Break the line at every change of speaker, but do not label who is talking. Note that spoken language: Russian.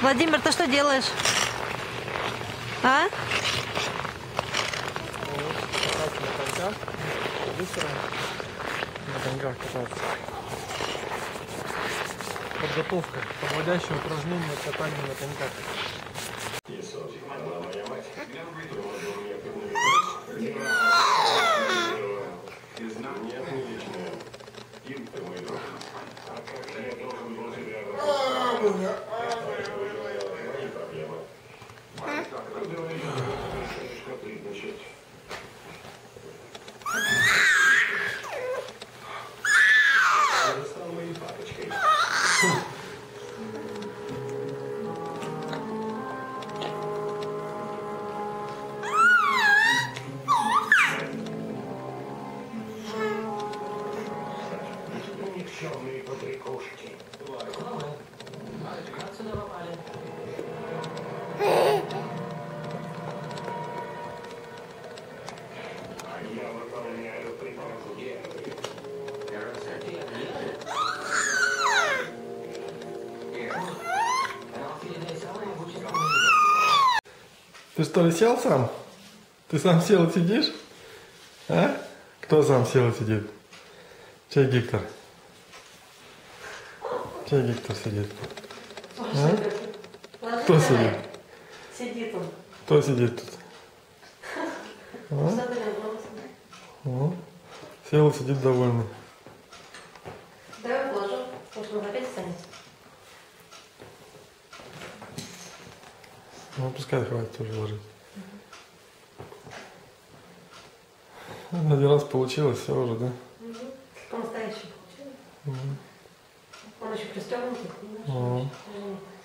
Владимир, ты что делаешь? А?
Кататься на коньках, быстро на коньках кататься. Подготовка подводящее упражнение к катанию на коньках. Ты что ли сел сам? Ты сам сел и сидишь? А? Кто сам сел и сидит? Чей Гектор? Чей Гектор сидит? А? Кто сидит?
Сидит он.
Кто сидит тут? О, сел и сидит довольный.
Давай вложу, может он опять станет.
Ну, пускай хватит тоже ложить. Один раз получилось, все уже, да?
По-настоящему получилось. Он еще пристегнутый, понимаешь?